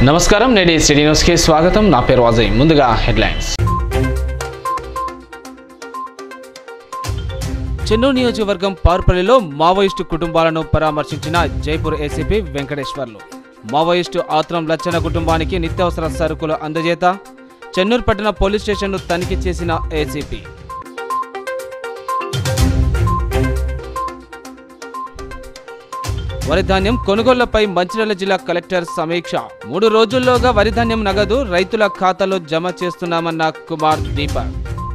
నమస్కారం నేటి city news కి స్వాగతం నా పేరు అజయ్ ముందుగా హెడ్లైన్స్ చెన్నూరు నియోజకవర్గం పార్పల్లిలో మావోయిస్టు కుటుంబాలను పరామర్శించిన జైపూర్ ఏసీపీ వెంకటేశ్వర్లు మావోయిస్టు ఆత్రం లచ్చన కుటుంబానికి నిత్యావసర సరుకులు అందజేత చెన్నూరు పట్టణ పోలీస్ స్టేషన్ను తనిఖీ చేసిన ఏసీపీ వరిధాన్యం కొనుగోళ్లపై మంచిర్యాల జిల్లా కలెక్టర్ సమీక్ష 3 రోజుల్లోగా వరిధాన్యం నగదు రైతుల ఖాతాలో జమ చేస్తున్నామన్న కుమార్ దీపక్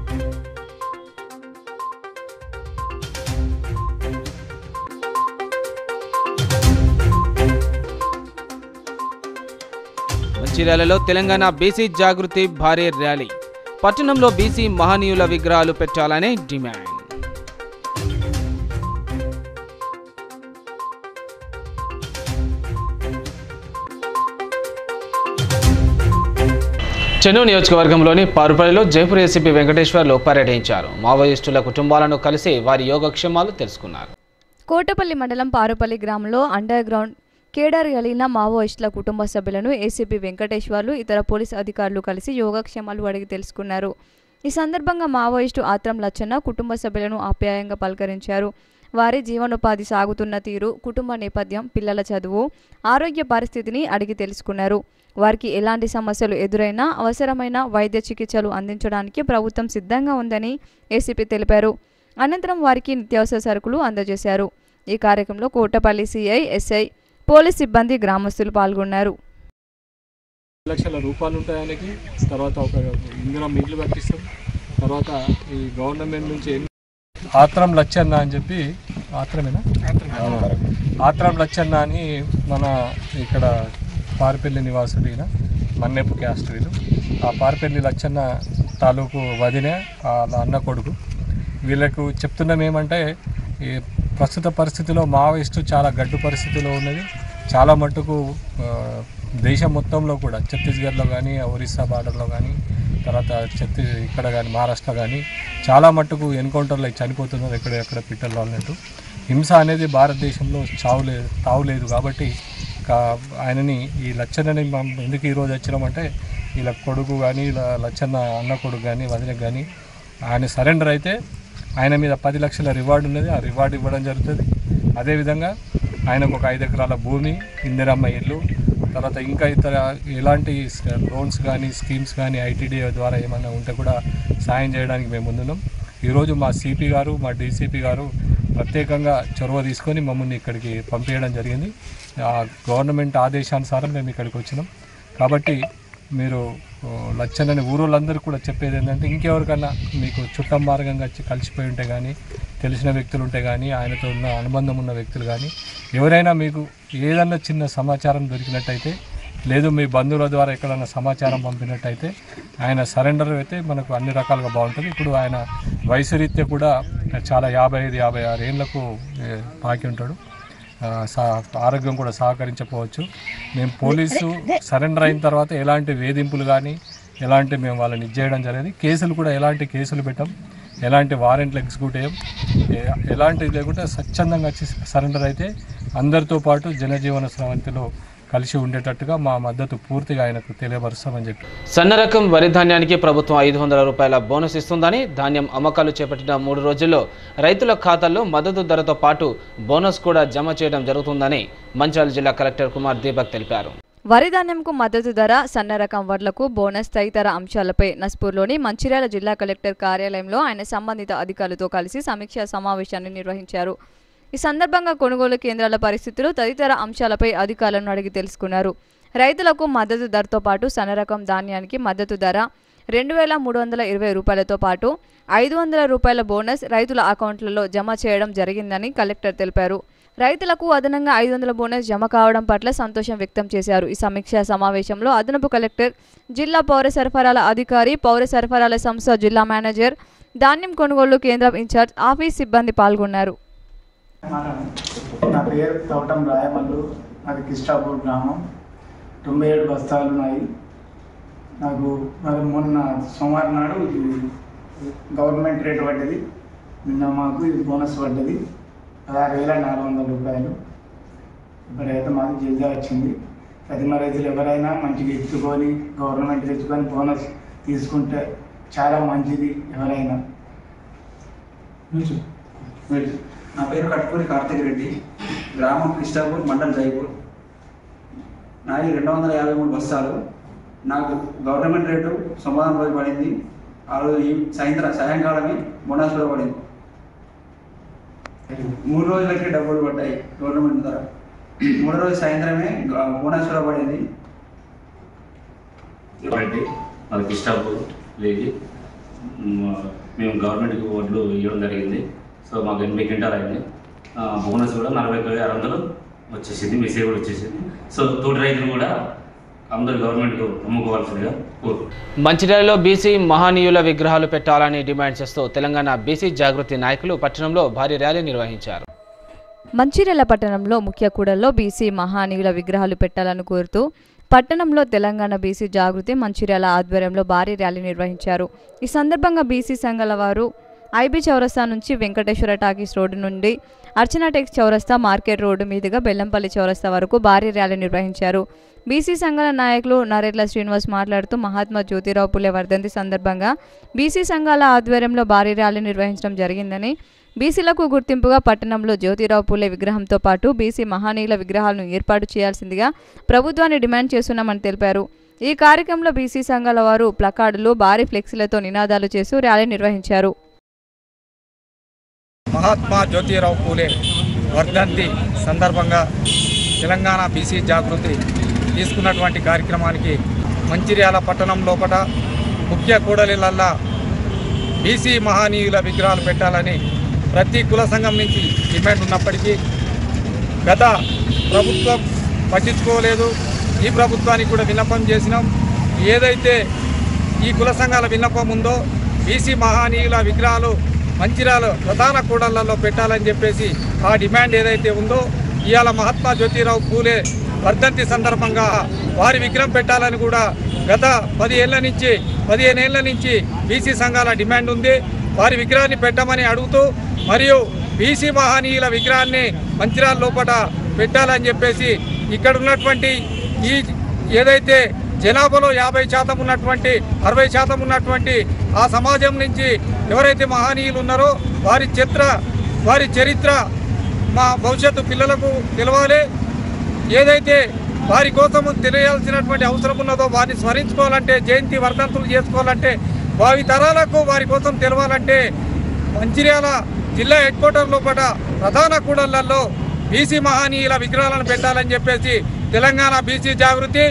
మంచిర్యాలలో తెలంగాణ బీసీ జాగృతి భారీ ర్యాలీ పట్టణంలో బీసీ మహనీయుల విగ్రహాలు పెట్టాలనే డిమాండ్ చెన్నూరు నియోజకవర్గంలోని పారుపల్లిలో జైపూర్ ఏసీపీ వెంకటేశ్వర్లు పర్యటించారు మావోయిస్టుల కుటుంబాలను కలిసి వారి యోగక్షేమాలు తెలుసుకున్నారు. కోటపల్లి మండలం పారుపల్లి గ్రామంలో అండర్ గ్రౌండ్ కేడర్ కలిగిన మావోయిస్టుల కుటుంబ సభ్యులను ఏసీపీ వెంకటేశ్వర్లు ఇతర పోలీస్ అధికారులు కలిసి యోగక్షేమాలు అడిగి తెలుసుకున్నారు. ఈ సందర్భంగా మావోయిస్టు ఆత్రం లచ్చన్న కుటుంబ సభ్యులను ఆప్యాయంగా పలకరించారు. వారి జీవనోపాధి సాగుతున్న తీరు, కుటుంబ నేపథ్యం, పిల్లల చదువు, ఆరోగ్య పరిస్థితిని అడిగి తెలుసుకున్నారు. వారికి ఎలాంటి సమస్యలు ఎదురైనా అవసరమైన వైద్య చికిత్సలు అందించడానికి ప్రభుత్వం సిద్ధంగా ఉందని ఏసీపీ తెలిపారు. అనంతరం వారికి నిత్యావసర సరుకులు అందజేశారు. ఈ కార్యక్రమంలో కోటపల్లి సిఐ, ఎస్ఐ, పోలీస్ సిబ్బంది, గ్రామస్తులు పాల్గొన్నారు. లక్షల రూపాయలు ఉంటాయి ఆయనకి. తర్వాత ఒక ఇందిరా మిల్లు కట్టిస్తాం. తర్వాత ఈ గవర్నమెంట్ నుంచి ఆత్రం లచ్చన్న అని చెప్పి ఆత్రం లచ్చన్న అని మన ఇక్కడ పార్పల్లి నివాసుడైన మన్నెపు క్యాస్ట్ వీళ్ళు. ఆ పార్పల్లి లచ్చన్న తాలూకు వదినే వాళ్ళ అన్న కొడుకు. వీళ్ళకు చెప్తున్నాం ఏమంటే ఈ ప్రస్తుత పరిస్థితిలో మావోయిస్టు చాలా గడ్డు పరిస్థితిలో ఉన్నది. చాలా మట్టుకు దేశం మొత్తంలో కూడా ఛత్తీస్గఢ్లో కానీ, ఒరిస్సా బార్డర్లో కానీ, తర్వాత ఇక్కడ కానీ, మహారాష్ట్ర కానీ చాలా మట్టుకు ఎన్కౌంటర్లో చనిపోతున్నారు ఎక్కడెక్కడ పిట్టల్లో అన్నట్టు. హింస అనేది భారతదేశంలో తావులేదు కాబట్టి ఆయనని ఈ లచ్చన్నని ఎందుకు ఈరోజు వచ్చినామంటే వీళ్ళ కొడుకు కానీ, లచ్చన్న అన్న కొడుకు కానీ, వదినకు కానీ ఆయన సరెండర్ అయితే ఆయన మీద 10 లక్షల రివార్డు ఉన్నది. ఆ రివార్డు ఇవ్వడం జరుగుతుంది. అదేవిధంగా ఆయనకు ఒక 5 ఎకరాల భూమి, ఇందిరమ్మ ఇల్లు, తర్వాత ఇంకా ఇతర ఎలాంటి లోన్స్ కానీ, స్కీమ్స్ కానీ ఐటీడీఏ ద్వారా ఏమైనా ఉంటే కూడా సాయం చేయడానికి మేము ముందున్నాం. ఈరోజు మా సిపి గారు, మా డీసీపీ గారు ప్రత్యేకంగా చొరవ తీసుకొని మమ్మల్ని ఇక్కడికి పంపించడం జరిగింది. ఆ గవర్నమెంట్ ఆదేశానుసారం మేము ఇక్కడికి వచ్చినాం. కాబట్టి మీరు లచ్చన్నని ఊరోళ్ళందరూ కూడా చెప్పేది ఏంటంటే ఇంకెవరికన్నా మీకు చుట్టం మార్గంగా కలిసిపోయి ఉంటే కానీ, తెలిసిన వ్యక్తులు ఉంటే కానీ, ఆయనతో ఉన్న అనుబంధం ఉన్న వ్యక్తులు కానీ ఎవరైనా మీకు ఏదన్నా చిన్న సమాచారం దొరికినట్టయితే, లేదు మీ బంధువుల ద్వారా ఎక్కడన్నా సమాచారం పంపినట్టయితే ఆయన సరెండర్ అయితే మనకు అన్ని రకాలుగా బాగుంటుంది. ఇప్పుడు ఆయన వయసు రీత్యా కూడా చాలా 55-56 ఏళ్లకు పాకి ఉంటాడు. ఆరోగ్యం కూడా సహకరించకపోవచ్చు. మేము పోలీసు సరెండర్ అయిన తర్వాత ఎలాంటి వేధింపులు కానీ ఎలాంటి మేము వాళ్ళని ఇచ్చేయడం జరిగింది. కేసులు కూడా ఎలాంటి కేసులు పెట్టాం, ఎలాంటి వారెంట్లు ఎగ్జిక్యూట్ అయ్యాం, ఎలాంటిది లేకుండా స్వచ్ఛందంగా వచ్చి సరెండర్ అయితే అందరితో పాటు జనజీవన స్రవంతిలో కలిసి ఉండేటట్టుగా మా మద్దతు పూర్తిగా ఆయనకు తెలియపరుస్తామని చెప్పి. సన్న రకం వరి ధాన్యానికి ప్రభుత్వం 500 రూపాయల బోనస్ ఇస్తుందని, ధాన్యం అమ్మకాలు చేపట్టిన 3 రోజుల్లో రైతుల ఖాతాల్లో మద్దతు ధరతో పాటు బోనస్ కూడా జమ చేయడం జరుగుతుందని మంచిర్యాల జిల్లా కలెక్టర్ కుమార్ దీపక్ తెలిపారు. వరి ధాన్యంకు మద్దతు ధర, సన్న రకం వడ్లకు బోనస్ తదితర అంశాలపై నస్పూర్లోని మంచిర్యాల జిల్లా కలెక్టర్ కార్యాలయంలో ఆయన సంబంధిత అధికారులతో కలిసి సమీక్షా సమావేశాన్ని నిర్వహించారు. ఈ సందర్భంగా కొనుగోలు కేంద్రాల పరిస్థితులు తదితర అంశాలపై అధికారులను అడిగి తెలుసుకున్నారు. రైతులకు మద్దతు ధరతో పాటు సన్న రకం ధాన్యానికి మద్దతు ధర 2320 రూపాయలతో పాటు 500 రూపాయల బోనస్ రైతుల అకౌంట్లలో జమ చేయడం జరిగిందని కలెక్టర్ తెలిపారు. రైతులకు అదనంగా 500 బోనస్ జమ కావడం పట్ల సంతోషం వ్యక్తం చేశారు. ఈ సమీక్షా సమావేశంలో అదనపు కలెక్టర్, జిల్లా పౌర సరఫరాల అధికారి, పౌర సరఫరాల సంస్థ జిల్లా మేనేజర్, ధాన్యం కొనుగోలు కేంద్రం ఇన్ఛార్జ్, ఆఫీస్ సిబ్బంది పాల్గొన్నారు. నా పేరు తోటం రాయమల్లు, అది కిష్టాపూర్ గ్రామం. 97 బస్తాలు ఉన్నాయి నాకు. మొన్న సోమవారం నాడు గవర్నమెంట్ రేట్ పడ్డది, నిన్న మాకు ఇది బోనస్ పడ్డది 16,400 రూపాయలు. ఇప్పుడైతే మాకు జల్దీ వచ్చింది. ప్రతిమ రైతులు ఎవరైనా మంచిగా ఎత్తుకొని గవర్నమెంట్ తెచ్చుకొని బోనస్ తీసుకుంటే చాలా మంచిది. ఎవరైనా నా పేరు కట్కూరి కార్తిక్ రెడ్డి, గ్రామం కృష్ణాపూర్, మండల్ జైపూర్. నాది 253 బస్తాలు. నాకు గవర్నమెంట్ రేటు సోమవారం రోజు పడింది. ఆ రోజు సాయంకాలమే బోనస్ కూడా పడింది. 3 రోజులకి డబ్బులు పడ్డాయి గవర్నమెంట్ ద్వారా. 3వ రోజు సాయంత్రమే బోనస్ కూడా పడింది. అది కృష్ణాపూర్ లేజీ మేము గవర్నమెంట్కి ఓట్లు ఇవ్వడం జరిగింది. సో మాకు 80 క్వింటాలు అయింది. బోనస్ కూడా 40,600 వచ్చేసింది. మెసేజ్ కూడా వచ్చేసింది. సో తోటి రైతులు కూడా అందరూ గవర్నమెంట్కు అమ్ముకోవాల్సిందిగా కోరుకుంటున్నాం. మంచిర్యాలలో బీసీ మహనీయుల విగ్రహాలు పెట్టాలని డిమాండ్ చేస్తూ తెలంగాణ బీసీ జాగృతి నాయకులు పట్టణంలో భారీ ర్యాలీ నిర్వహించారు. మంచిర్యాల పట్టణంలో ముఖ్య కూడల్లో బీసీ మహనీయుల విగ్రహాలు పెట్టాలని కోరుతూ పట్టణంలో తెలంగాణ బీసీ జాగృతి మంచిర్యాల ఆధ్వర్యంలో భారీ ర్యాలీ నిర్వహించారు. ఈ సందర్భంగా బీసీ సంఘాల వారు ఐబీ చౌరస్తా నుంచి వెంకటేశ్వర టాకీస్ రోడ్డు నుండి అర్చనా టెక్స్ చౌరస్తా మార్కెట్ రోడ్డు మీదుగా బెల్లంపల్లి చౌరస్తా వరకు భారీ ర్యాలీ నిర్వహించారు. బీసీ సంఘాల నాయకులు నరేట్ల శ్రీనివాస్ మాట్లాడుతూ మహాత్మా జ్యోతిరావు పూలే వర్ధంతి సందర్భంగా బీసీ సంఘాల ఆధ్వర్యంలో భారీ ర్యాలీ నిర్వహించడం జరిగిందని, బీసీలకు గుర్తింపుగా పట్టణంలో జ్యోతిరావు పూలే విగ్రహంతో పాటు బీసీ మహనీయుల విగ్రహాలను ఏర్పాటు చేయాల్సిందిగా ప్రభుత్వాన్ని డిమాండ్ చేస్తున్నామని తెలిపారు. ఈ కార్యక్రమంలో బీసీ సంఘాల వారు ప్లకార్డులు, భారీ ఫ్లెక్సీలతో నినాదాలు చేస్తూ ర్యాలీ నిర్వహించారు. మహాత్మా జ్యోతిరావు పూలే వర్ధంతి సందర్భంగా తెలంగాణ బీసీ జాగృతి తీసుకున్నటువంటి కార్యక్రమానికి మంచిర్యాల పట్టణం లోపల ముఖ్య కూడలిలల్లా బీసీ మహనీయుల విగ్రహాలు పెట్టాలని ప్రతి కుల సంఘం నుంచి డిమాండ్ ఉన్నప్పటికీ గత ప్రభుత్వం పట్టించుకోలేదు. ఈ ప్రభుత్వానికి కూడా విన్నపం చేసినాం. ఏదైతే ఈ కుల సంఘాల విన్నపం ఉందో బీసీ మహనీయుల విగ్రహాలు మంచిర్యాల ప్రధాన కూడళ్లలో పెట్టాలని చెప్పేసి ఆ డిమాండ్ ఏదైతే ఉందో ఇవాళ మహాత్మా జ్యోతిరావు పూలే వర్ధంతి సందర్భంగా వారి విగ్రహం పెట్టాలని కూడా గత 15 ఏళ్ల నుంచి బీసీ సంఘాల డిమాండ్ ఉంది. వారి విగ్రహాన్ని పెట్టమని అడుగుతూ మరియు బీసీ మహనీయుల విగ్రహాన్ని మంచిర్యాల లోపల పెట్టాలని చెప్పేసి ఇక్కడ ఉన్నటువంటి ఈ ఏదైతే జనాభాలో 50% ఉన్నటువంటి 60% ఉన్నటువంటి ఆ సమాజం నుంచి ఎవరైతే మహనీయులు ఉన్నారో వారి చరిత్ర మా భవిష్యత్తు పిల్లలకు తెలవాలి. ఏదైతే వారి కోసం తెలియాల్సినటువంటి అవసరం ఉన్నదో వారిని స్మరించుకోవాలంటే, జయంతి వర్ధంతులు చేసుకోవాలంటే, భావి తరాలకు వారి కోసం తెలవాలంటే మంచిర్యాల జిల్లా హెడ్ క్వార్టర్ లోపల ప్రధాన కూడళ్లలో బీసీ మహనీయుల విగ్రహాలను పెట్టాలని చెప్పేసి తెలంగాణ బీసీ జాగృతి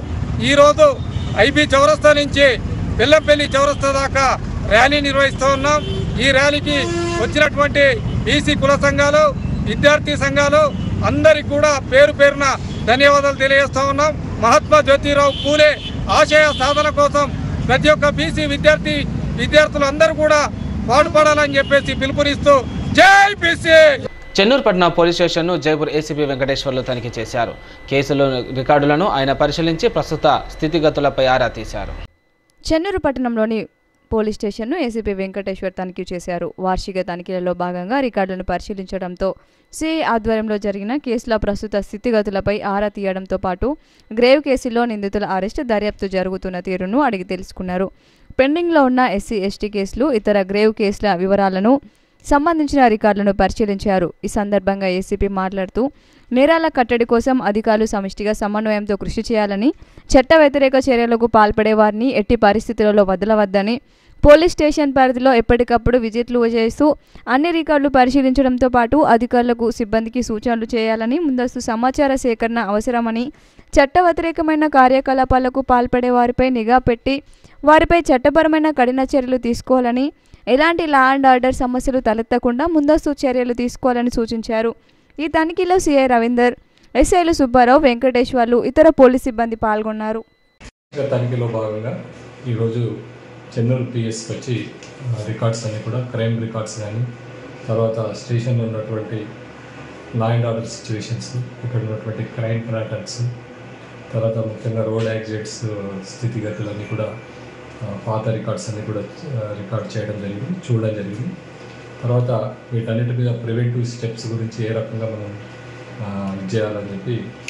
ఈరోజు ఐబీ చౌరస్తా నుంచి బెల్లంపల్లి చౌరస్తా దాకా ర్యాలీ నిర్వహిస్తూ ఉన్నాం. ఈ ర్యాలీకి వచ్చినటువంటి బీసీ కుల సంఘాలు, విద్యార్థి సంఘాలు అందరికి కూడా పేరు పేరున ధన్యవాదాలు తెలియజేస్తూ ఉన్నాం. మహాత్మా జ్యోతిరావు పూలే ఆశయ సాధన కోసం ప్రతి ఒక్క బీసీ విద్యార్థులు అందరూ కూడా పాటుపడాలని చెప్పేసి పిలుపునిస్తూ జై బీసీ. చెన్నూరు పట్టణ పోలీస్ స్టేషన్ను జైపూర్ ఏసీపీ వెంకటేశ్వర్లు తనిఖీ చేశారు. కేసులో రికార్డులను ఆయన పరిశీలించి ప్రస్తుత స్థితిగతులపై ఆరా తీశారు. చెన్నూరు పట్టణంలోని పోలీస్ స్టేషన్ను ఏసీపీ వెంకటేశ్వర్ తనిఖీ చేశారు. వార్షిక తనిఖీలలో భాగంగా రికార్డులను పరిశీలించడంతో సిఐ ఆధ్వర్యంలో జరిగిన కేసుల ప్రస్తుత స్థితిగతులపై ఆరా తీయడంతో పాటు గ్రేవ్ కేసులో నిందితుల అరెస్టు, దర్యాప్తు జరుగుతున్న తీరును అడిగి తెలుసుకున్నారు. పెండింగ్లో ఉన్న ఎస్సీ ఎస్టీ కేసులు, ఇతర గ్రేవ్ కేసుల వివరాలను సంబంధించిన రికార్డులను పరిశీలించారు. ఈ సందర్భంగా ఏసీపీ మాట్లాడుతూ నేరాల కట్టడి కోసం అధికారులు సమిష్టిగా సమన్వయంతో కృషి చేయాలని, చట్ట వ్యతిరేక చర్యలకు పాల్పడే వారిని ఎట్టి పరిస్థితులలో వదలవద్దని, పోలీస్ స్టేషన్ పరిధిలో ఎప్పటికప్పుడు విజిట్లు చేస్తూ అన్ని రికార్డులు పరిశీలించడంతో పాటు అధికారులకు, సిబ్బందికి సూచనలు చేయాలని, ముందస్తు సమాచార సేకరణ అవసరమని, చట్ట వ్యతిరేకమైన కార్యకలాపాలకు పాల్పడే వారిపై నిఘా పెట్టి వారిపై చట్టపరమైన కఠిన చర్యలు తీసుకోవాలని, ఎలాంటి లా అండ్ ఆర్డర్ సమస్యలు తలెత్తకుండా ముందస్తు చర్యలు తీసుకోవాలని సూచించారు. ఈ తనిఖీలో సిఐ రవీందర్, ఎస్ఐలు సుబ్బారావు, వెంకటేశ్వర్లు, ఇతర పోలీస్ సిబ్బంది పాల్గొన్నారు. తనిఖీలో భాగంగా ఈరోజు చెన్నూరు పిఎస్కి వచ్చి రికార్డ్స్ అన్నీ కూడా క్రైమ్ రికార్డ్స్ కానీ, తర్వాత స్టేషన్లో ఉన్నటువంటి లా అండ్ ఆర్డర్ సిచ్యువేషన్స్, ఇక్కడ ఉన్నటువంటి క్రైమ్ ప్యాటర్న్స్, తర్వాత ముఖ్యంగా రోడ్ యాక్సిడెంట్స్ స్థితిగతులన్నీ కూడా పాత రికార్డ్స్ అన్నీ కూడా రికార్డ్ చేయడం జరిగింది, చూడడం జరిగింది. తర్వాత వీటన్నిటి మీద ప్రివెంటివ్ స్టెప్స్ గురించి ఏ రకంగా మనం చేయాలని చెప్పి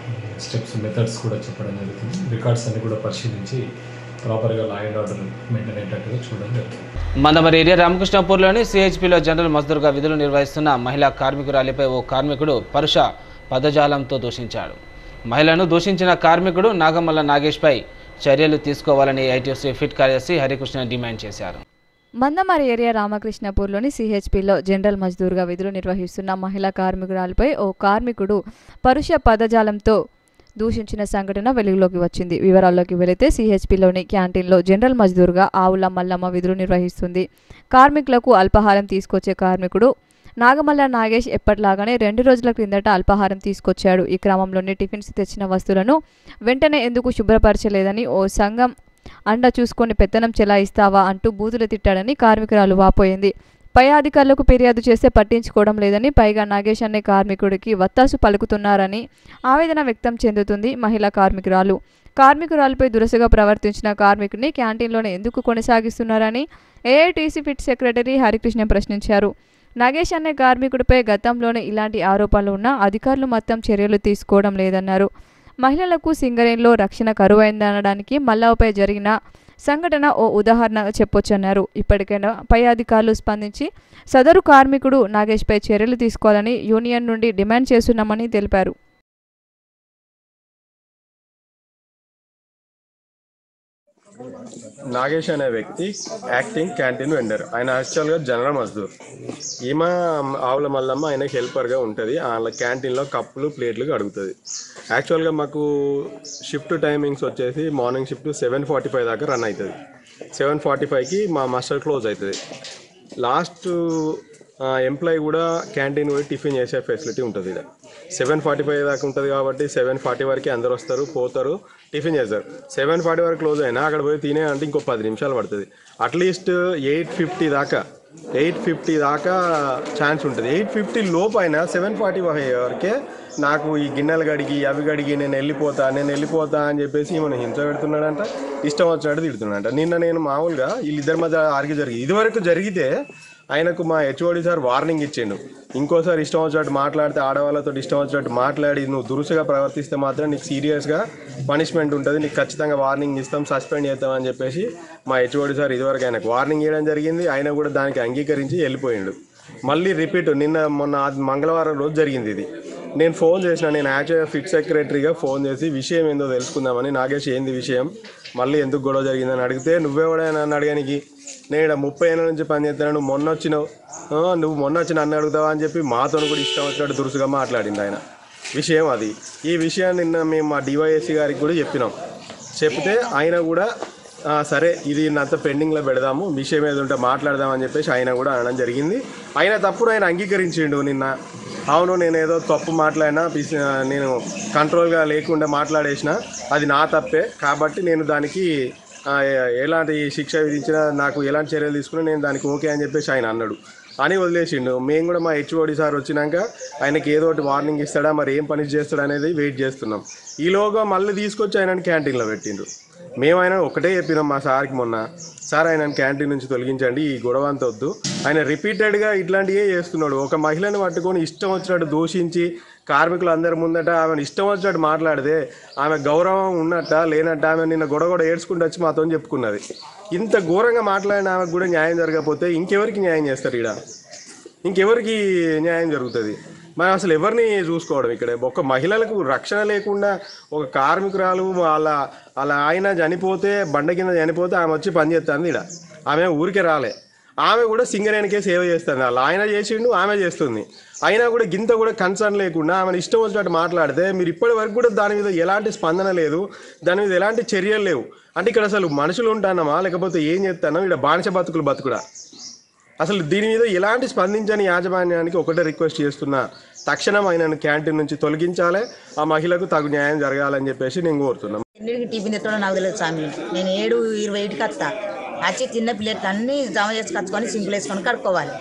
స్టెప్స్ మెథడ్స్ కూడా చెప్పడం జరుగుతుంది. రికార్డ్స్ అన్ని కూడా పరిశీలించి ప్రాపర్గా లా అండ్ ఆర్డర్ మెయింటైన్ అయ్యేటట్టుగా చూడడం జరుగుతుంది. మందమరి ఏరియా రామకృష్ణపూర్లోని సిహెచ్పిలో జనరల్ మజ్దూర్గా విధులు నిర్వహిస్తున్న మహిళా కార్మికురాలిపై ఓ కార్మికుడు పరుష పదజాలంతో దూషించాడు. మహిళను దూషించిన కార్మికుడు నాగమల్ల నాగేష్పై చర్యలు తీసుకోవాలని ఐటీసీ ఫిట్ కార్యదర్శి హరికృష్ణ డిమాండ్ చేశారు. మందమరి ఏరియా రామకృష్ణపూర్లోని సిహెచ్పిలో జనరల్ మజ్దూర్గా విధులు నిర్వహిస్తున్న మహిళా కార్మికురాలపై ఓ కార్మికుడు పరుష పదజాలంతో దూషించిన సంఘటన వెలుగులోకి వచ్చింది. వివరాల్లోకి వెళితే సిహెచ్పిలోని క్యాంటీన్లో జనరల్ మజ్దూర్గా ఆవుల మల్లమ్మ విధులు నిర్వహిస్తుంది. కార్మికులకు అల్పాహారం తీసుకొచ్చే కార్మికుడు నాగమల్ల నాగేష్ ఎప్పటిలాగానే 2 రోజుల క్రిందట అల్పాహారం తీసుకొచ్చాడు. ఈ క్రమంలోనే టిఫిన్స్ తెచ్చిన వస్తువులను వెంటనే ఎందుకు శుభ్రపరచలేదని, ఓ సంఘం అండ చూసుకొని పెత్తనం చెలాయిస్తావా అంటూ బూతులు తిట్టాడని కార్మికురాలు వాపోయింది. పై అధికారులకు ఫిర్యాదు చేస్తే పట్టించుకోవడం లేదని, పైగా నాగేష్ అనే కార్మికుడికి వత్తాసు పలుకుతున్నారని ఆవేదన వ్యక్తం చెందుతుంది మహిళా కార్మికురాలు. కార్మికురాలపై దురుసుగా ప్రవర్తించిన కార్మికుడిని క్యాంటీన్లోనే ఎందుకు కొనసాగిస్తున్నారని ఏఐటీసీ ఫిట్ సెక్రటరీ హరికృష్ణ ప్రశ్నించారు. నాగేష్ అనే కార్మికుడిపై గతంలోనే ఇలాంటి ఆరోపణలు ఉన్నా అధికారులు మొత్తం చర్యలు తీసుకోవడం లేదన్నారు. మహిళలకు సింగరేణిలో రక్షణ కరువైందనడానికి మల్లావుపై జరిగిన సంఘటన ఓ ఉదాహరణగా చెప్పొచ్చన్నారు. ఇప్పటికైనా పై అధికారులు స్పందించి సదరు కార్మికుడు నాగేష్పై చర్యలు తీసుకోవాలని యూనియన్ నుండి డిమాండ్ చేస్తున్నామని తెలిపారు. నాగేష్ అనే వ్యక్తి యాక్టింగ్ క్యాంటీన్ వెండర్. ఆయన యాక్చువల్గా జనరల్ మజ్దూర్. ఈమె ఆవుల మల్లమ్మ ఆయనకి హెల్పర్గా ఉంటుంది. వాళ్ళ క్యాంటీన్లో కప్పులు ప్లేట్లు అడుగుతుంది. యాక్చువల్గా మాకు షిఫ్ట్ టైమింగ్స్ వచ్చేసి మార్నింగ్ షిఫ్ట్ 7:45 దాకా రన్ అవుతుంది. 7:45కి మా మాస్టర్ క్లోజ్ అవుతుంది. లాస్ట్ ఎంప్లాయీ కూడా క్యాంటీన్ పోయి టిఫిన్ చేసే ఫెసిలిటీ ఉంటుంది. ఇక్కడ 7:45 దాకా ఉంటుంది కాబట్టి 7:40 వరకు అందరు వస్తారు, పోతారు, టిఫిన్ చేస్తారు. 7:40 వరకు క్లోజ్ అయినా అక్కడ పోయి తినే అంటే ఇంకో 10 నిమిషాలు పడుతుంది. అట్లీస్ట్ 8:50 దాకా ఛాన్స్ ఉంటుంది. 8:50 లోపు అయినా 7:40 వరకే నాకు ఈ గిన్నెలు గడిగి అవి గడిగి నేను వెళ్ళిపోతా అని చెప్పేసి ఈమెను హింస పెడుతున్నాడంట, ఇష్టం వచ్చినట్టు తిడుతున్నాడంట. నిన్న నేను మామూలుగా వీళ్ళిద్దరి మధ్య ఆర్గ్యూ జరిగింది. ఇదివరకు జరిగితే ఆయనకు మా హెచ్ఓడి సార్ వార్నింగ్ ఇచ్చిండు. ఇంకోసారి ఇష్టం వచ్చినట్టు మాట్లాడితే, ఆడవాళ్ళతో ఇష్టం వచ్చినట్టు మాట్లాడి నువ్వు దురుసుగా ప్రవర్తిస్తే మాత్రం నీకు సీరియస్గా పనిష్మెంట్ ఉంటుంది, నీకు ఖచ్చితంగా వార్నింగ్ ఇస్తాం, సస్పెండ్ చేస్తామని చెప్పేసి మా హెచ్ఓడి సార్ ఇదివరకు ఆయనకు వార్నింగ్ ఇవ్వడం జరిగింది. ఆయన కూడా దానికి అంగీకరించి వెళ్ళిపోయిండు. మళ్ళీ రిపీట్ మొన్న మంగళవారం రోజు జరిగింది ఇది. నేను ఫోన్ చేసిన, నేను యాక్చువల్గా ఫిట్ సెక్రటరీగా ఫోన్ చేసి విషయం ఏందో తెలుసుకుందామని, నాగేష్ ఏంది విషయం, మళ్ళీ ఎందుకు గొడవ జరిగిందని అడిగితే, నువ్వెవడైనా నన్ను అడగనికి, నేను ఇక్కడ 30 ఏళ్ళ నుంచి పనిచేస్తున్నాను, నువ్వు మొన్న వచ్చి నన్ను అడుగుతావా అని చెప్పి మాతో కూడా ఇష్టం వచ్చినట్టు దురుసుగా మాట్లాడింది ఆయన. విషయం అది. ఈ విషయాన్ని నిన్న మేము మా డివైఎస్సీ గారికి కూడా చెప్తే ఆయన కూడా సరే ఇది అంతా పెండింగ్లో పెడదాము, విషయం ఏదో ఉంటే మాట్లాడదామని చెప్పేసి ఆయన కూడా అనడం జరిగింది. ఆయన తప్పుడు ఆయన అంగీకరించిండు నిన్న. అవును నేను ఏదో తప్పు మాట్లాడినా, నేను కంట్రోల్గా లేకుండా మాట్లాడేసిన, అది నా తప్పే, కాబట్టి నేను దానికి ఎలాంటి శిక్ష విధించినా, నాకు ఎలాంటి చర్యలు తీసుకున్నా నేను దానికి ఓకే అని చెప్పేసి ఆయన అన్నాడు అని వదిలేసిండు. మేము కూడా మా హెచ్ఓడి సార్ వచ్చినాక ఆయనకి ఏదో ఒకటి వార్నింగ్ ఇస్తాడా, మరి ఏం పని చేస్తాడా అనేది వెయిట్ చేస్తున్నాం. ఈలోగా మళ్ళీ తీసుకొచ్చి ఆయనని క్యాంటీన్లో పెట్టిండ్రు. మేము ఆయన ఒకటే చెప్పినాం మా సార్కి మొన్న, సార్ ఆయనను క్యాంటీన్ నుంచి తొలగించండి, ఈ గొడవ అంత వద్దు. ఆయన రిపీటెడ్గా ఇట్లాంటివే చేస్తున్నాడు. ఒక మహిళను పట్టుకొని ఇష్టం వచ్చినట్టు దూషించి కార్మికులు అందరి ముందట ఆమెను ఇష్టం వచ్చినట్టు మాట్లాడితే ఆమె గౌరవం ఉన్నట్ట లేనట్ట, ఆమె నిన్న గొడవ ఏడ్చుకుంటూ వచ్చి మాతో చెప్పుకున్నది. ఇంత ఘోరంగా మాట్లాడిన ఆమెకు కూడా న్యాయం జరగకపోతే ఇంకెవరికి న్యాయం చేస్తారు? ఇక్కడ ఇంకెవరికి న్యాయం జరుగుతుంది? మనం అసలు ఎవరిని చూసుకోవడం? ఇక్కడ ఒక మహిళలకు రక్షణ లేకుండా ఒక కార్మికురాలు వాళ్ళ ఆయన చనిపోతే, బండ కింద చనిపోతే ఆమె వచ్చి పనిచేస్తుంది. ఇక్కడ ఆమె ఊరికే రాలే, ఆమె కూడా సింగరేణికే సేవ చేస్తుంది. వాళ్ళ ఆయన చేసిండు, ఆమె చేస్తుంది. అయినా కూడా గింత కూడా కన్సర్న్ లేకుండా ఆమెను ఇష్టం వచ్చినట్టు మాట్లాడితే, మీరు ఇప్పటి వరకు కూడా దాని మీద ఎలాంటి స్పందన లేదు, దాని మీద ఎలాంటి చర్యలు లేవు. అంటే ఇక్కడ అసలు మనుషులు ఉంటానమా లేకపోతే ఏం చేస్తానో? ఇక్కడ బానిస బతుకుడా? అసలు దీని మీద ఎలాంటి స్పందించని యాజమాన్యానికి ఒకటే రిక్వెస్ట్ చేస్తున్నా, తక్షణం ఆయనను క్యాంటీన్ నుంచి తొలగించాలి, ఆ మహిళకు తగు న్యాయం జరగాలని చెప్పేసి నేను కోరుతున్నాను. టిఫిన్ తెచ్చడం నాకు తెలియదు స్వామి. నేను 7:20కి వస్తా, వచ్చి తిన్న ప్లేట్లు అన్నీ జమ చేసి కచ్చుకొని సింపుల్ వేసుకొని కడుక్కోవాలి.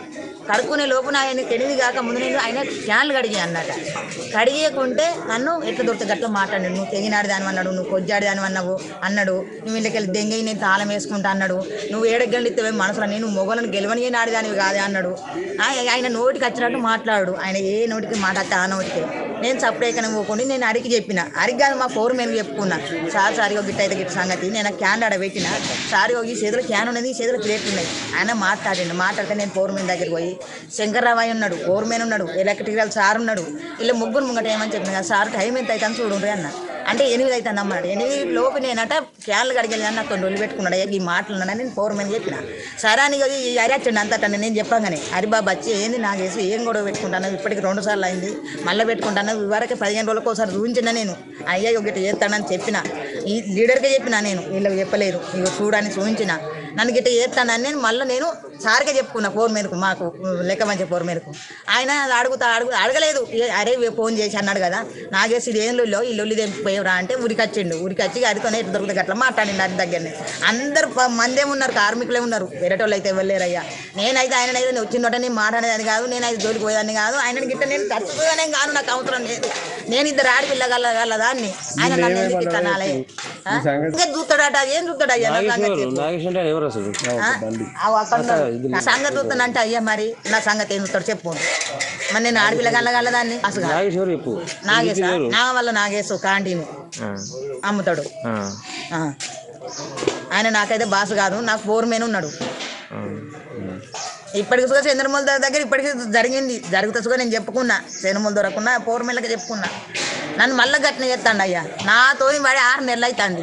కడుక్కునే లోపు ఆయనకి 8 కాక ముందు నేను ఆయన క్యాన్లు కడిగి అన్నట. కడిగేయకుంటే నన్ను ఎట్లా దొరుకుతుంది అట్లా మాట్లాడాడు. నువ్వు తెగినాడు దాని అన్నాడు, నువ్వు కొజ్జాడు దాని అన్నావు అన్నాడు. నువ్వు ఇంటికెళ్ళి దెంగయి నేను తాళం వేసుకుంటా అన్నాడు. నువ్వు 7 గంటలు ఇస్తే మనసులో నేను మొగలను గెలవని నాడు దానివి కాదే అన్నాడు. ఆయన నోటికి వచ్చినట్టు మాట్లాడు. ఆయన ఏ నోటికి మాట్లాడితే ఆ నోటికి నేను సపరేట్గా పోకుండా నేను అడిగి చెప్పిన. అడిగి కాదు మా ఫోర్ మెన్ చెప్పుకున్నా. సార్ ఒక గిట్ట అయితే గిట్ట సంగతి నేను క్యాన్ ఆడ పెట్టిన. సార్ ఈ చేతిలో క్యాన్ ఉన్నది, చేతిలో ప్లేట్ ఉన్నాయి. ఆయన మాట్లాడితే నేను ఫోర్ మెన్ దగ్గరికి పోయి శంకర్రావయ్య ఉన్నాడు, ఫోర్ మెన్ ఉన్నాడు, ఎలక్ట్రికల్ సార్ ఉన్నాడు, ఇలా ముగ్గురు ముంగట ఏమని చెప్పిన కదా సార్ టైం ఎంత అవుతుంది చూడండి అన్న. అంటే 8 అవుతుంది అన్నాడు. 8 లోపు నేనట క్యాన్లు కడిగెళ్ళి నాకు కొన్ని రోజులు పెట్టుకున్నాడు. ఈ మాటలు ఉన్నాడని నేను ఫోర్ మెన్ చెప్పిన. సరే అని అరిచండి అంతట నేను చెప్పగానే హరిబాబు వచ్చి ఏంది నాకు వేసి ఏం గొడవ పెట్టుకుంటాను, ఇప్పటికి 2 సార్లు అయింది, మళ్ళీ పెట్టుకుంటాను, ఇవరకు 15 రోజులకు ఒకసారి చూపించిన నేను అయ్యా ఒకటి చేస్తానని చెప్పిన. ఈ లీడర్కే చెప్పిన, నేను వీళ్ళకి చెప్పలేదు. ఇక చూడని చూపించిన, నన్ను గిట్ట చేస్తానని నేను సార్కే చెప్పుకున్నా. ఫోర్ మేరకు మాకు లెక్క మంచి ఫోర్ మేరకు ఆయన అడగలేదు. అరే ఫోన్ చేసి అన్నాడు కదా నాగేసి ఇది ఏం లొల్లో ఈ లొల్లి తెంపిపోయేవరా అంటే ఉరికొచ్చిండు. ఉరికొచ్చి అరితోనే ఎట్లా దొరుకుతుంది అట్లా మాట్లాడిండు. అది దగ్గరనే అందరు మందేమి ఉన్నారు, కార్మికులే ఉన్నారు, వేరేటోళ్ళు అయితే వెళ్ళలేరయ్యా. నేనైతే ఆయనైతే వచ్చిందోట నేను మాట్లాడేదాన్ని కాదు, నేనైతే జోలికి పోయేదాన్ని కాదు. ఆయన గిట్ట నేను తట్టుకోగానే కాదు, నాకు అవసరం లేదు. నేను 2 ఆడపిల్లగల దాన్ని ఆయన నన్ను ఎందుకు ఇస్తానాలే చూస్తాడట. ఏం చూస్తాడయ్యా సంగతి చూస్తానంటే అయ్యా మరి నా సంగతి ఏం చూస్తాడు చెప్పు. మరి నేను ఆడపిల్లగల దాన్ని నా వల్ల నాగేసు క్యాంటీన్ అమ్ముతాడు. ఆయన నాకైతే బాస్ కాదు, నాకు ఫోర్ మెన్ ఉన్నాడు. ఇప్పటికి సుగా చంద్రమూల దగ్గర ఇప్పటికీ జరుగుతా సుగా నేను చెప్పుకున్నా. చంద్రమూల దొరకకుండా ఫోర్ మెన్లకి చెప్పుకున్నా. నన్ను మళ్ళీ గట్టిన చేస్తాడు అయ్యా. నాతో వాడి 6 నెలలు అవుతుంది.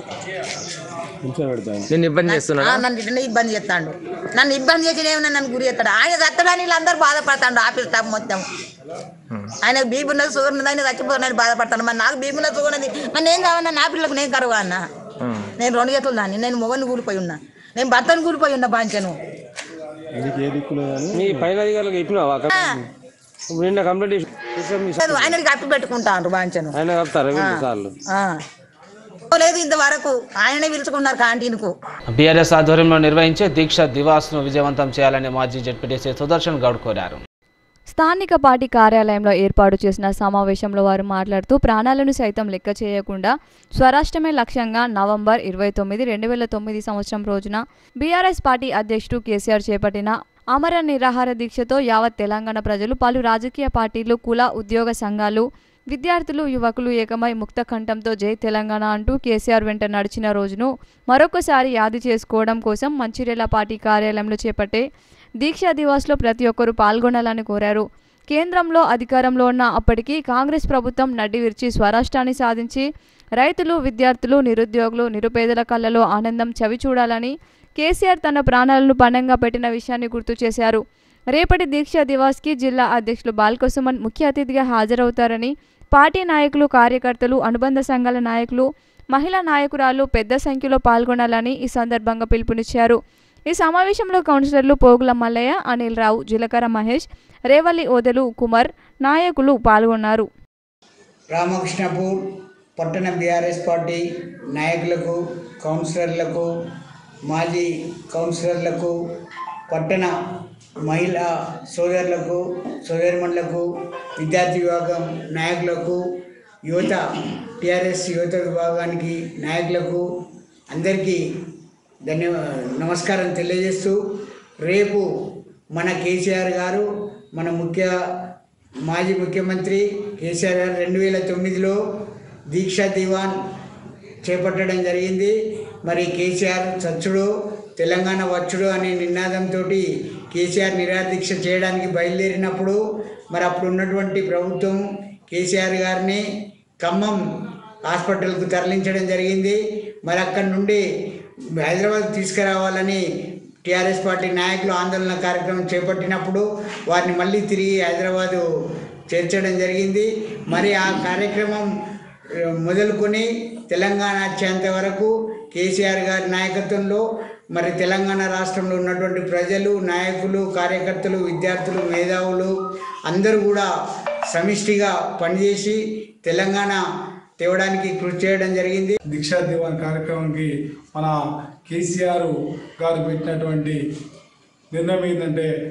నన్ను ఇబ్బంది చేస్తాడు. నన్ను ఇబ్బంది చేసిన ఏమన్నా నన్ను గురి చేస్తాడు. ఆయన చత్తడానికి వీళ్ళందరూ బాధపడతాడు. ఆఫీస్ స్టాఫ్ మొత్తం ఆయన బీపీ ఉన్నది, షుగర్ ఉన్నది, ఆయన చచ్చిపోతున్నాడు బాధపడతాను. మరి నాకు బీపీ ఉన్నది, షుగర్ ఉన్నది, మరి నేను కావన్నా నా పిల్లలకు నేను కరువా అన్న. నేను 2 చేతులు దాన్ని, నేను మొగని కూలిపోయి ఉన్నా, నేను భర్తను కూలిపోయి ఉన్నా. బాంచను ఆయనకి అప్పి పెట్టుకుంటాను. బాంచను లేదు ఇంతవరకు ఆయనే పిలుచుకున్నారు క్యాంటీన్కు. బీఆర్ఎస్ ఆధ్వర్యంలో నిర్వహించే దీక్ష దివాస్ను విజయవంతం చేయాలని మాజీ జెడ్పీటీసీ సుదర్శన్ గౌడ్ కోరారు. స్థానిక పార్టీ కార్యాలయంలో ఏర్పాటు చేసిన సమావేశంలో వారు మాట్లాడుతూ ప్రాణాలను సైతం లెక్క చేయకుండా స్వరాష్ట్రమే లక్ష్యంగా నవంబర్ 29, 2009 సంవత్సరం రోజున బీఆర్ఎస్ పార్టీ అధ్యక్షుడు కేసీఆర్ చేపట్టిన అమర నిరాహార దీక్షతో యావత్ తెలంగాణ ప్రజలు, పలు రాజకీయ పార్టీలు, కుల ఉద్యోగ సంఘాలు, విద్యార్థులు, యువకులు ఏకమై ముక్త కంఠంతో జై తెలంగాణ అంటూ కేసీఆర్ వెంట నడిచిన రోజును మరొకసారి యాది చేసుకోవడం కోసం మంచిర్యాల పార్టీ కార్యాలయంలో చేపట్టే దీక్షా దివాస్లో ప్రతి ఒక్కరూ పాల్గొనాలని కోరారు. కేంద్రంలో అధికారంలో ఉన్న అప్పటికి కాంగ్రెస్ ప్రభుత్వం నడ్డి విరిచి స్వరాష్ట్రాన్ని సాధించి రైతులు, విద్యార్థులు, నిరుద్యోగులు, నిరుపేదల కళ్ళలో ఆనందం చవి చూడాలని కేసీఆర్ తన ప్రాణాలను పణంగా పెట్టిన విషయాన్ని గుర్తు చేశారు. రేపటి దీక్షా దివాస్కి జిల్లా అధ్యక్షులు బాల్కసుమన్ ముఖ్య అతిథిగా హాజరవుతారని పార్టీ నాయకులు, కార్యకర్తలు, అనుబంధ సంఘాల నాయకులు, మహిళా నాయకురాలు పెద్ద సంఖ్యలో పాల్గొనాలని ఈ సందర్భంగా పిలుపునిచ్చారు. ఈ సమావేశంలో కౌన్సిలర్లు పోగుల మల్లయ్య, అనిల్ రావు, జిలకర మహేష్, రేవల్లి ఓదెలు కుమార్ నాయకులు పాల్గొన్నారు. రామకృష్ణపూర్ పట్టణ బీఆర్ఎస్ పార్టీ నాయకులకు, కౌన్సిలర్లకు, మాజీ కౌన్సిలర్లకు, పట్టణ మహిళా సోదరులకు, సోదరిమణులకు, విద్యార్థి విభాగం నాయకులకు, యువత టీఆర్ఎస్ యువత విభాగానికి నాయకులకు అందరికీ నమస్కారం తెలియజేస్తూ, రేపు మన కేసీఆర్ గారు, మన మాజీ ముఖ్యమంత్రి కేసీఆర్ గారు 2009లో దీక్షా దివాన్ చేపట్టడం జరిగింది. మరి కేసీఆర్ చచ్చుడు తెలంగాణ వచ్చుడు అనే నినాదంతో కేసీఆర్ నిరాదీక్ష చేయడానికి బయలుదేరినప్పుడు మరి అప్పుడు ఉన్నటువంటి ప్రభుత్వం కేసీఆర్ గారిని ఖమ్మం హాస్పిటల్కు తరలించడం జరిగింది. మరి అక్కడి నుండి హైదరాబాద్ తీసుకురావాలని టీఆర్ఎస్ పార్టీ నాయకులు ఆందోళన కార్యక్రమం చేపట్టినప్పుడు వారిని మళ్ళీ తిరిగి హైదరాబాదు చేర్చడం జరిగింది. మరి ఆ కార్యక్రమం మొదలుకొని తెలంగాణ వచ్చేంత వరకు కేసీఆర్ గారి నాయకత్వంలో మరి తెలంగాణ రాష్ట్రంలో ఉన్నటువంటి ప్రజలు, నాయకులు, కార్యకర్తలు, విద్యార్థులు, మేధావులు అందరూ కూడా సమిష్టిగా పనిచేసి తెలంగాణ తేవడానికి కృషి చేయడం జరిగింది. దీక్షా దివాన్ కార్యక్రమానికి మన కేసీఆర్ గారు పెట్టినటువంటి నిర్ణయం ఏంటంటే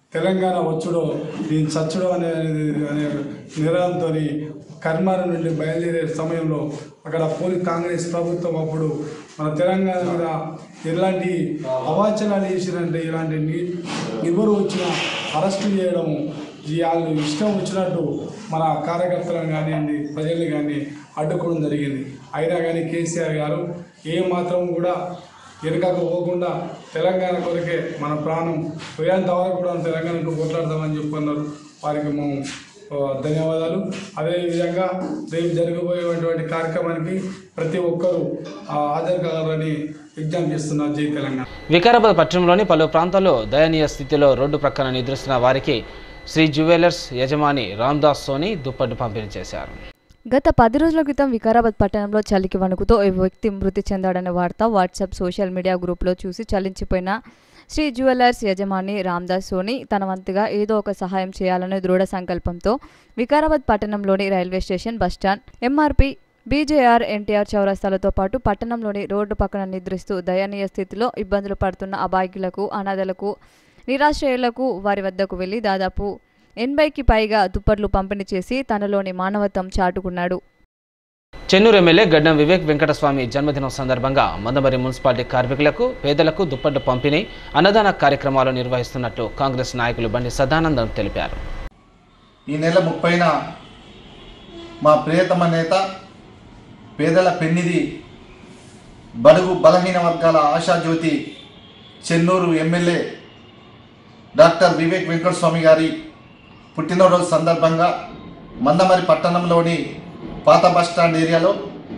తెలంగాణ వచ్చుడో నేను చచ్చుడో అనే నిరాంతో కర్మాల నుండి బయలుదేరే సమయంలో అక్కడ కాంగ్రెస్ ప్రభుత్వం అప్పుడు మన తెలంగాణ మీద ఎలాంటి అవాచనాలు చేసినంటే ఇలాంటి ఎవరు వచ్చినా అరెస్టు చేయడం వాళ్ళు ఇష్టం వచ్చినట్టు మన కార్యకర్తలను కానివ్వండి ప్రజల్ని కానీ అడ్డుకోవడం జరిగింది. అయినా కానీ కేసీఆర్ గారు ఏమాత్రం కూడా వెనుకకు పోకుండా తెలంగాణ కొరకే మన ప్రాణం పోయేంత వరకు కూడా తెలంగాణకు పోట్లాడదామని చెప్పన్నారు. వారికి మేము ధన్యవాదాలు. అదేవిధంగా రేపు జరగబోయేటువంటి కార్యక్రమానికి ప్రతి ఒక్కరూ హాజరు కావాలని విజ్ఞప్తి చేస్తున్నారు. జై తెలంగాణ. వికారాబాద్ పట్టణంలోని పలు ప్రాంతాల్లో దయనీయ స్థితిలో రోడ్డు పక్కన నిద్రిస్తున్న వారికి శ్రీ జ్యువెలర్స్ యజమాని రామ్దాస్ సోని దుప్పట్టు పంపిణీ చేశారు. గత 10 రోజుల క్రితం వికారాబాద్ పట్టణంలో చలికి వణుకుతో ఓ వ్యక్తి మృతి చెందాడనే వార్త వాట్సాప్ సోషల్ మీడియా గ్రూప్లో చూసి చలించిపోయిన శ్రీ జ్యువెలర్స్ యజమాని రామ్దాస్ సోని తన వంతుగా ఏదో ఒక సహాయం చేయాలనే దృఢ సంకల్పంతో వికారాబాద్ పట్టణంలోని railway station, bus stand, MRP, BJR, NTR చౌరస్తాలతో పాటు పట్టణంలోని రోడ్డు పక్కన నిద్రిస్తూ దయనీయ స్థితిలో ఇబ్బందులు పడుతున్న అభాగ్యులకు, అనాథలకు, నిరాశ్రయులకు వారి వద్దకు వెళ్లి దాదాపు 80కి పైగా దుప్పట్లు పంపిణీ చేసి తనలోని మానవత్వం చాటుకున్నాడు. చెన్నూరు ఎమ్మెల్యే గడ్డం వివేక్ వెంకటస్వామి జన్మదినం సందర్భంగా మందమరి మున్సిపాలిటీ కార్మికులకు, పేదలకు దుప్పట్లు పంపిణీ, అన్నదాన కార్యక్రమాలు నిర్వహిస్తున్నట్లు కాంగ్రెస్ నాయకులు బండి సదానందం తెలిపారు. ఈ నెల 30న మా ప్రియతమ నేత, పేదల పెన్నిధి, బడుగు బలహీన వర్గాల ఆశాజ్యోతి చెన్నూరు ఎమ్మెల్యే డాక్టర్ వివేక్ వెంకటస్వామి గారి పుట్టినరోజు సందర్భంగా మందమరి పట్టణంలోని పాత బస్టాండ్ ఏరియాలో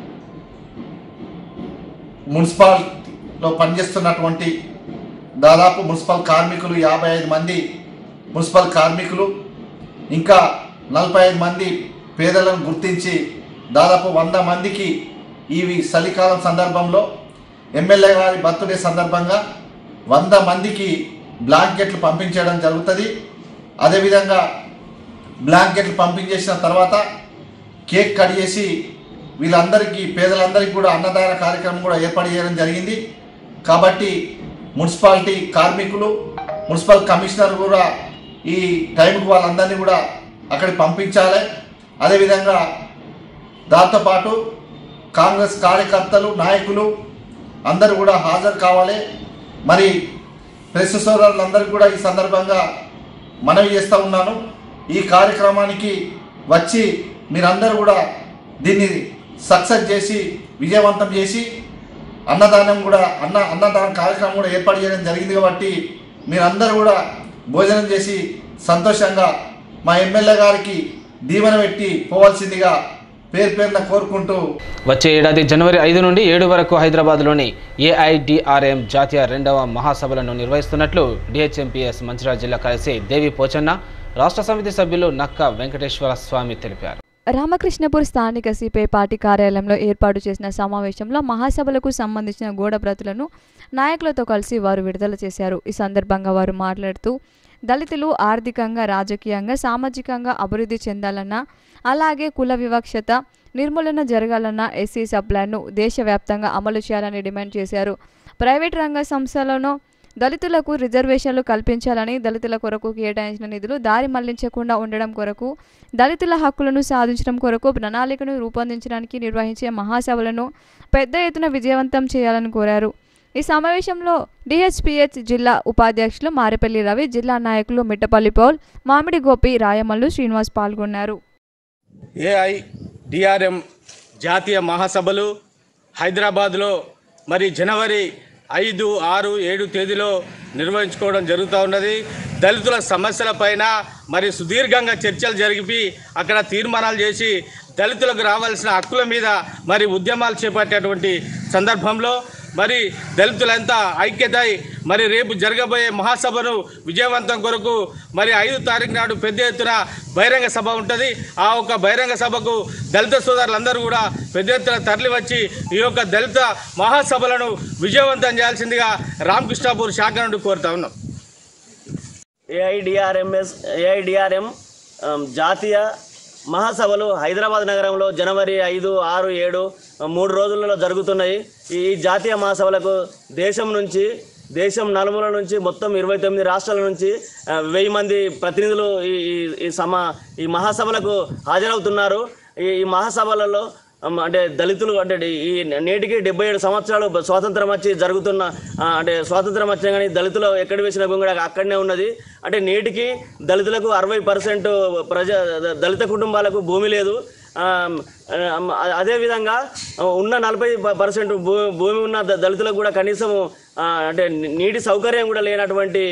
మున్సిపాలిటీలో పనిచేస్తున్నటువంటి దాదాపు మున్సిపల్ కార్మికులు 55 మంది మున్సిపల్ కార్మికులు, ఇంకా 45 మంది పేదలను గుర్తించి దాదాపు 100 మందికి ఈ చలికాలం సందర్భంలో ఎమ్మెల్యే గారి బర్త్డే సందర్భంగా 100 మందికి బ్లాంకెట్లు పంపించడం జరుగుతుంది. అదేవిధంగా బ్లాంకెట్లు పంపించేసిన తర్వాత కేక్ కట్ చేసి వీళ్ళందరికీ, పేదలందరికీ కూడా అన్నదాన కార్యక్రమం కూడా ఏర్పాటు చేయడం జరిగింది. కాబట్టి మున్సిపాలిటీ కార్మికులు, మున్సిపల్ కమిషనర్ కూడా ఈ టైంకు వాళ్ళందరినీ కూడా అక్కడికి పంపించాలి. అదేవిధంగా దాంతోపాటు కాంగ్రెస్ కార్యకర్తలు, నాయకులు అందరూ కూడా హాజరు కావాలి. మరి ప్రెస్ సోదరులందరికీ కూడా ఈ సందర్భంగా మనవి చేస్తూ ఉన్నాను, ఈ కార్యక్రమానికి వచ్చి మీరందరూ కూడా దీన్ని సక్సెస్ చేసి విజయవంతం చేసి అన్నదాన కార్యక్రమం కూడా ఏర్పాటు చేయడం జరిగింది. కాబట్టి మీరందరూ కూడా భోజనం చేసి సంతోషంగా మా ఎమ్మెల్యే గారికి దీవెన పెట్టి పోవాల్సిందిగా పేరున కోరుకుంటూ వచ్చే ఏడాది జనవరి 5 నుండి 7 వరకు హైదరాబాద్లోని ఏఐడిఆర్ఎం జాతీయ 2వ మహాసభలను నిర్వహిస్తున్నట్లు డిహెచ్ఎంపీఎస్ మంచిర్యాల జిల్లా కార్యదర్శి దేవి పోచన్న, రాష్ట్ర సమితి సభ్యులు నక్క వెంకటేశ్వర స్వామి తెలిపారు. రామకృష్ణపూర్ స్థానిక సిపిఐ పార్టీ కార్యాలయంలో ఏర్పాటు చేసిన సమావేశంలో మహాసభలకు సంబంధించిన గోడ ప్రతులను నాయకులతో కలిసి వారు విడుదల చేశారు. ఈ సందర్భంగా వారు మాట్లాడుతూ దళితులు ఆర్థికంగా, రాజకీయంగా, సామాజికంగా అభివృద్ధి చెందాలన్నా, అలాగే కుల వివక్షత నిర్మూలన జరగాలన్న ఎస్సీ సప్లాన్ను దేశవ్యాప్తంగా అమలు చేయాలని డిమాండ్ చేశారు. ప్రైవేట్ రంగ సంస్థలను దళితులకు రిజర్వేషన్లు కల్పించాలని, దళితుల కొరకు కేటాయించిన నిధులు దారి మళ్లించకుండా ఉండడం కొరకు, దళితుల హక్కులను సాధించడం కొరకు ప్రణాళికను రూపొందించడానికి నిర్వహించే మహాసభలను పెద్ద ఎత్తున విజయవంతం చేయాలని కోరారు. ఈ సమావేశంలో డిహెచ్పిహెచ్ జిల్లా ఉపాధ్యక్షులు మారేపల్లి రవి, జిల్లా నాయకులు మిట్టపల్లి పౌల్, మామిడి గోపి, రాయమల్లు శ్రీనివాస్ పాల్గొన్నారు. ఏఐడిఆర్ఎం జాతీయ మహాసభలు హైదరాబాద్లో మరి జనవరి 5, 6, 7 తేదీలో నిర్వహించుకోవడం జరుగుతూ ఉన్నది. దళితుల సమస్యలపైన మరి సుదీర్ఘంగా చర్చలు జరిపి అక్కడ తీర్మానాలు చేసి దళితులకు రావాల్సిన హక్కుల మీద మరి ఉద్యమాలు చేపట్టేటువంటి సందర్భంలో మరి దళితులంతా ఐక్యతై మరి రేపు జరగబోయే మహాసభను విజయవంతం కొరకు మరి 5వ తారీఖు నాడు పెద్ద ఎత్తున బహిరంగ సభ ఉంటుంది. ఆ ఒక బహిరంగ సభకు దళిత సోదరులందరూ కూడా పెద్ద ఎత్తున తరలి వచ్చి ఈ యొక్క దళిత మహాసభలను విజయవంతం చేయాల్సిందిగా రామకృష్ణపూర్ శాఖ నుండి కోరుతా ఉన్నాం. ఏఐడిఆర్ఎం జాతీయ మహాసభలు హైదరాబాద్ నగరంలో జనవరి 5, 6, 7 3 రోజులలో జరుగుతున్నాయి. ఈ జాతీయ మహాసభలకు దేశం నుంచి దేశం నలుమూల నుంచి మొత్తం 29 రాష్ట్రాల నుంచి 1000 మంది ప్రతినిధులు ఈ మహాసభలకు హాజరవుతున్నారు. ఈ మహాసభలలో అంటే దళితులు అంటే ఈ నేటికి 77 సంవత్సరాలు స్వాతంత్రం వచ్చి జరుగుతున్న అంటే స్వాతంత్రం వచ్చినా కానీ దళితులు ఎక్కడ వేసిన గొంగడ అక్కడనే ఉన్నది. అంటే నేటికి దళితులకు 60% దళిత కుటుంబాలకు భూమి లేదు. అదేవిధంగా ఉన్న 40% భూమి ఉన్న దళితులకు కూడా కనీసం అంటే నీటి సౌకర్యం కూడా లేనటువంటి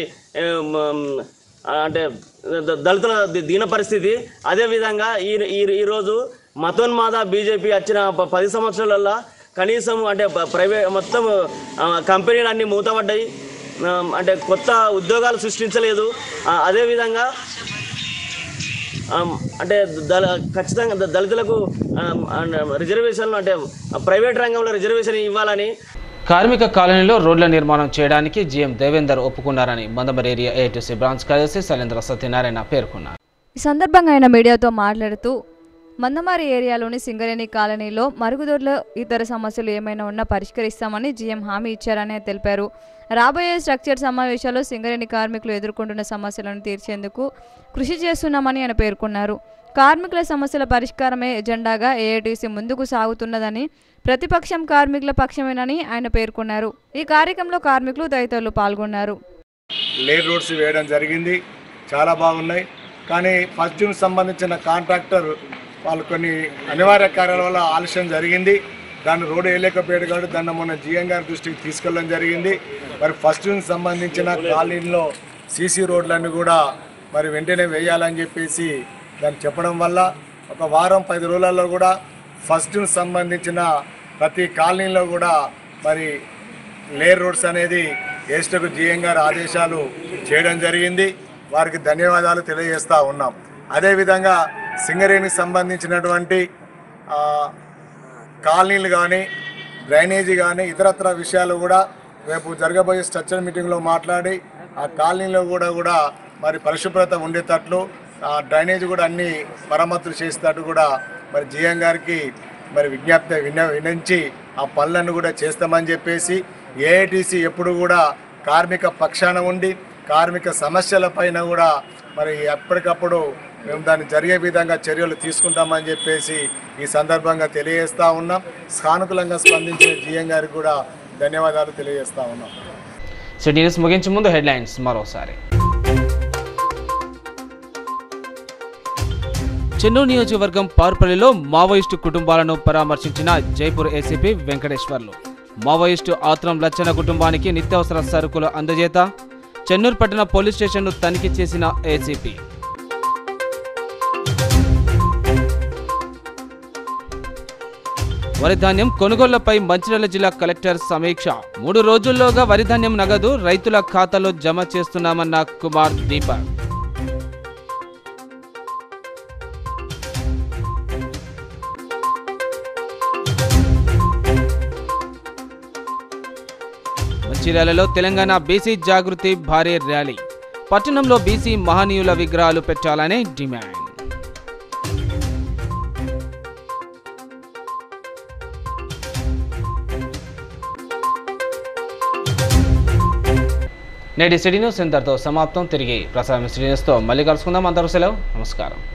అంటే దళితుల దీన పరిస్థితి. అదేవిధంగా ఈరోజు మతోన్మాద బీజేపీ వచ్చిన 10 సంవత్సరాలలో కనీసం అంటే ప్రైవేట్ మొత్తం కంపెనీలు అన్నీ మూతపడ్డాయి. అంటే కొత్త ఉద్యోగాలు సృష్టించలేదు. అదేవిధంగా అంటే ఖచ్చితంగా దళితులకు రిజర్వేషన్లు అంటే ప్రైవేట్ రంగంలో రిజర్వేషన్ ఇవ్వాలని కార్మిక కాలనీలో రోడ్ల నిర్మాణం చేయడానికి జీఎం దేవేందర్ ఒప్పుకున్నారని మందమరి ఏరియా ఏఐటీసీ బ్రాంచ్ కార్యదర్శి శైలేంద్ర సత్యనారాయణ పేర్కొన్నారు. ఈ సందర్భంగా ఆయన మీడియాతో మాట్లాడుతూ మందమారి ఏరియాలోని సింగరేణి కాలనీలో మరుగుదొడ్ల ఇతర సమస్యలు ఏమైనా ఉన్నా పరిష్కరిస్తామని జీఎం హామీ ఇచ్చారని తెలిపారు. రాబోయే స్ట్రక్చర్ సమావేశాల్లో సింగరేణి కార్మికులు ఎదుర్కొంటున్న సమస్యలను తీర్చేందుకు కృషి చేస్తున్నామని ఆయన పేర్కొన్నారు. కార్మికుల సమస్యల పరిష్కారమే ఎజెండాగా ఏఐటీసీ ముందుకు సాగుతున్నదని, ప్రతిపక్షం కార్మికుల పక్షమేనని ఆయన పేర్కొన్నారు. ఈ కార్యక్రమంలో కార్మికులు తదితరులు పాల్గొన్నారు. లేర్ రోడ్స్ వేయడం జరిగింది, చాలా బాగున్నాయి. కానీ ఫస్ట్ జూన్ సంబంధించిన కాంట్రాక్టర్ వాళ్ళు కొన్ని అనివార్య కార్యాల వల్ల ఆలస్యం జరిగింది. దాన్ని రోడ్డు వేయలేకపోయాడు కాబట్టి దాన్ని మొన్న జీఎం గారి దృష్టికి తీసుకెళ్ళడం జరిగింది. మరి ఫస్ట్ జూన్ సంబంధించిన కాలనీలో సీసీ రోడ్లన్నీ కూడా మరి వెంటనే వేయాలని చెప్పేసి దాన్ని చెప్పడం వల్ల ఒక వారం 10 రోజులలో కూడా ఫస్ట్ జూన్ సంబంధించిన ప్రతి కాలనీలో కూడా మరి లేర్ రోడ్స్ అనేది వేస్టకు జీఎం గారి ఆదేశాలు చేయడం జరిగింది. వారికి ధన్యవాదాలు తెలియజేస్తూ ఉన్నాం. అదేవిధంగా సింగరేణికి సంబంధించినటువంటి కాలనీలు కానీ డ్రైనేజీ కానీ ఇతరత్ర విషయాలు కూడా రేపు జరగబోయే స్ట్రక్చర్ మీటింగ్లో మాట్లాడి ఆ కాలనీలో కూడా మరి పరిశుభ్రత ఉండేటట్లు డ్రైనేజ్ కూడా అన్ని మరమ్మతులు చేసేటట్టు కూడా మరి జీఎం గారికి మరి వినంచి ఆ పనులను కూడా చేస్తామని చెప్పేసి ఏఐటీసీ ఎప్పుడు కూడా కార్మిక పక్షాన ఉండి కార్మిక సమస్యల పైన కూడా మరి ఎప్పటికప్పుడు మేము దాన్ని జరిగే విధంగా చర్యలు తీసుకుంటామని చెప్పేసి ఈ సందర్భంగా తెలియజేస్తూ ఉన్నాం. సానుకూలంగా స్పందించిన జీఎం గారికి కూడా ధన్యవాదాలు తెలియజేస్తూ ఉన్నాం. సిటీ న్యూస్ ముగించే ముందు హెడ్లైన్స్ మరోసారి. చెన్నూరు నియోజకవర్గం పార్పల్లిలో మావోయిస్టు కుటుంబాలను పరామర్శించిన జైపూర్ ఏసీపీ వెంకటేశ్వర్లు. మావోయిస్టు ఆత్రం లచ్చన కుటుంబానికి నిత్యావసర సరుకుల అందజేత. చెన్నూరు పట్టణ పోలీస్ స్టేషన్ను తనిఖీ చేసిన ఏసీపీ. వరిధాన్యం కొనుగోళ్లపై మంచిర్యాల జిల్లా కలెక్టర్ సమీక్ష. 3 రోజుల్లోగా వరిధాన్యం నగదు రైతుల ఖాతాలో జమ చేస్తున్నామన్న కుమార్ దీపక్. మంచిర్యాలలో తెలంగాణ బీసీ జాగృతి భారీ ర్యాలీ. పట్టణంలో బీసీ మహనీయుల విగ్రహాలు పెట్టాలనే డిమాండ్. నేటి సిటీ న్యూస్ ఇంతటితో సమాప్తం. తిరిగి ప్రసారం సిటీ న్యూస్తో మళ్ళీ కలుసుకుందాం. అందరూ సెలవు. నమస్కారం.